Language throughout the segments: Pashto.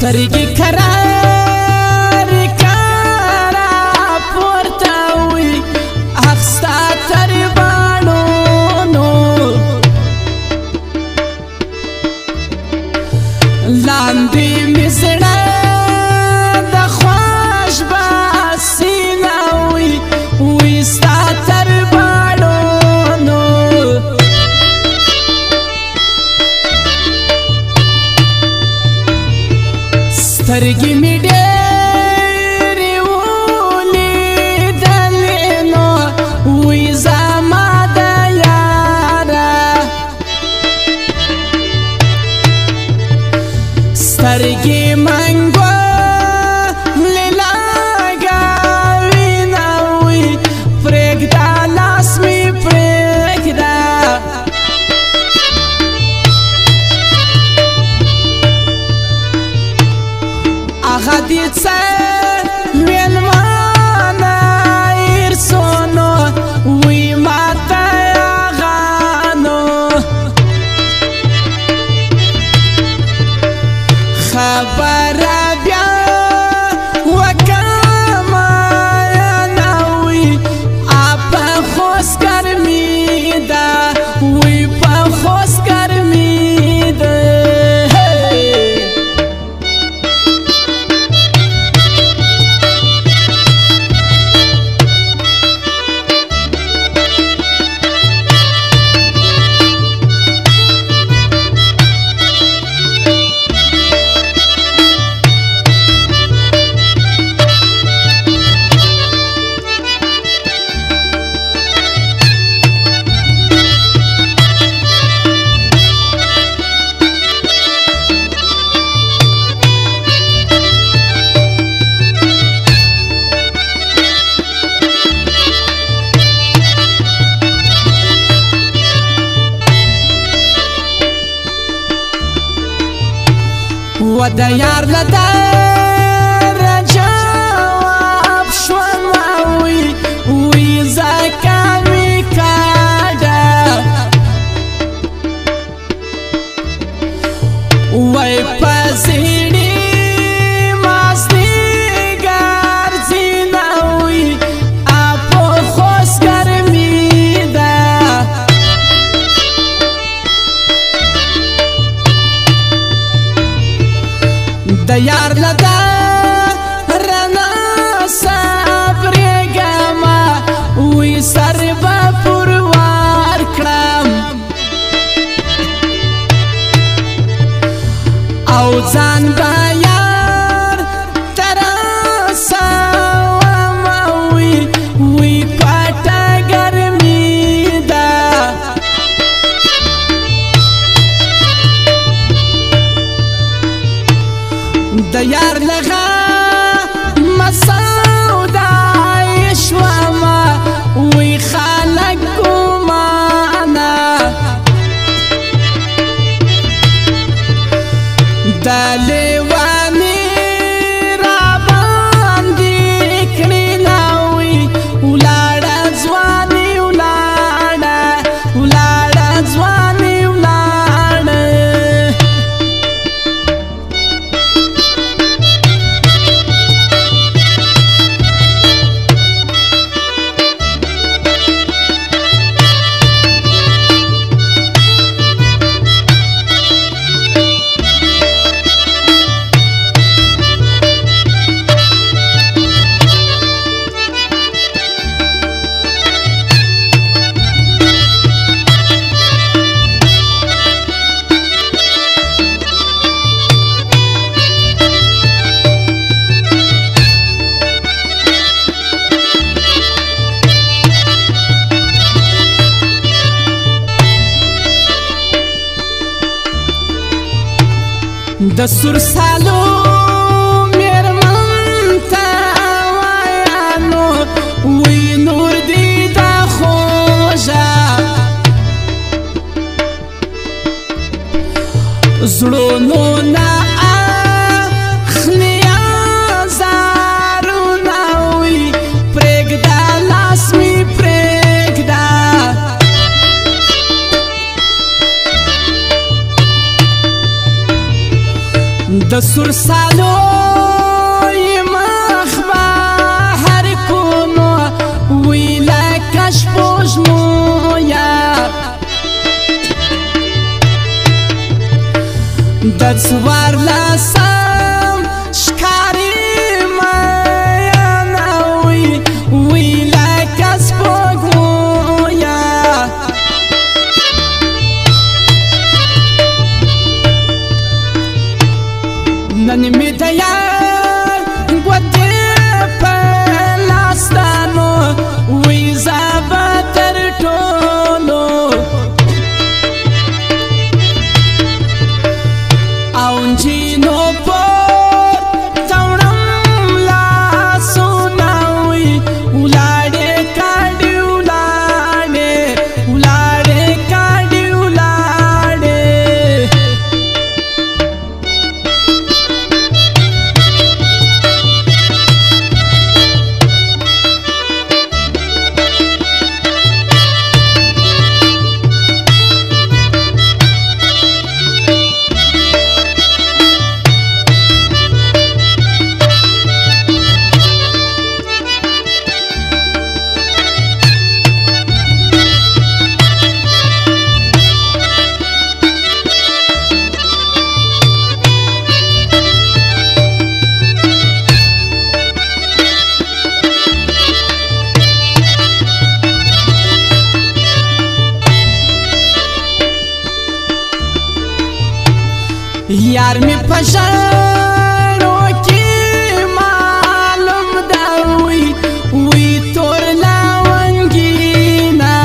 سترګې کرار کرا پورته وي اخستا تر باڼونو لاندې مې زړه د خوږ باسینه وي وي ستا تر باڼونو سترګې مې ډېرې ولیدلې نو وي زما د یاره سترګې منګولې لګوینه وي پرېږده لاس مې پرېږده هغه دې څه مېلمانه هېر سو نو وی ماته هغه نو خبره بیا وکړمه نه وي په خوست ګرمېده وی په خوست ګرمېده و د یار له دره جواب شومه وي وي ځکه مې کډه وی په زړې مازدیګر ځینه وي په خوست ګرمېده د یار له دره نه صبرېږمه وي سر به پر ورکړم او ځان به یار ته رسومه وي وي پټه ګرمېده د یار لغه مسودای شومه وی خلک ګمانه د لیوانې راباندې کړې نه وي ولاړه ځواني ولاړه ولاړه ځواني ولاړه د سور سالو مېرمن ته وایانو وی نور دې دا خوږه زړونو نه اخلي ازارونه وي پرېږده لاس مې پرېږده د سور سالو مخ بهر کونو ویلا کشپوش مویا د څوار لاسم شکاری میانا ویلا کشپوش مویا نن می د یار ګوتې په لاس دانو وی زابه تر ټولو او نجینو پر توړم لاسونه وی ولاړې کاډې ولاړې ولاړې کاډې ولاړې یار می پشارو کی معلوم دا وی تور لاونگینا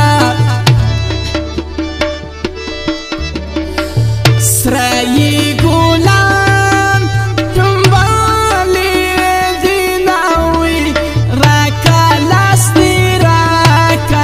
سرائی گولان پنبالی دینا وی راکا لاستی راکا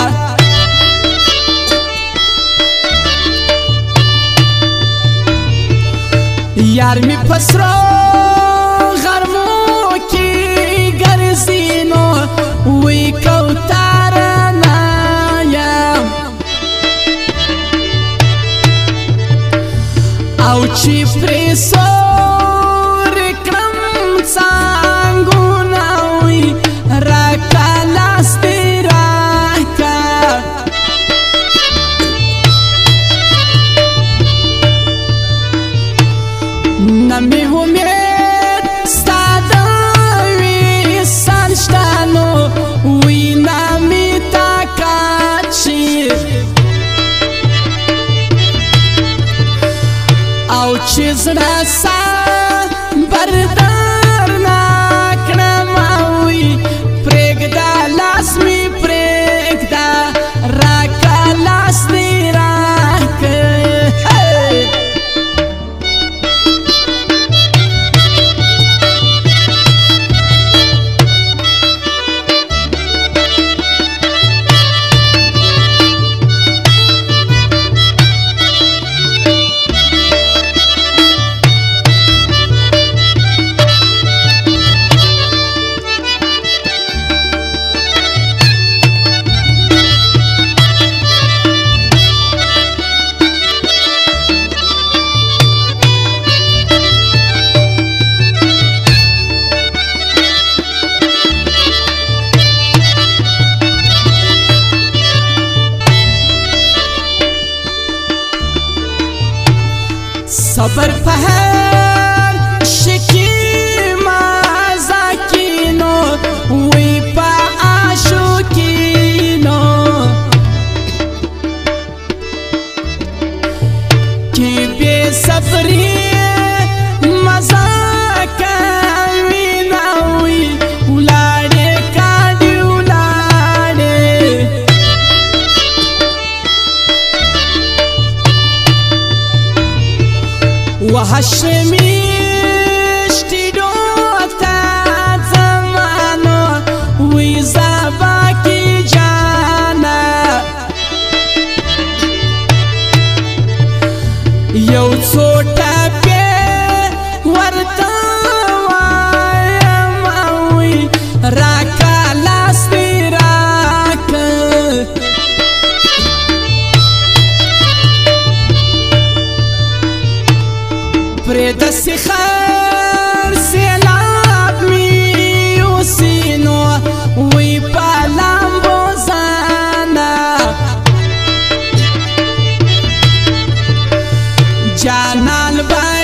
یار می پسرو غرمو کی گرزینو وی کوتارنا یم او چی پریسور کلم څانګونه وی راکا لاستی راکا نمی امید ستا وی سرشتانو وی نمی طاقت شي او چې زړه سا بردار ناکړم وی پرېږده لاس می پرېږده راکه لاس دې راکه صبر پهر شکی مازاکینو وی پا آشوکینو کی بی سفری مزاکوینا وی ولاړې کاډې ولاړې وحشمی شتیدو تا زمانو وی زبا کی جانا یو څو ټپې ورته وایم وی راکه لاس دې راکه پرې د سخر سیلاب می اوسینو وی په لامبو ځانه جانان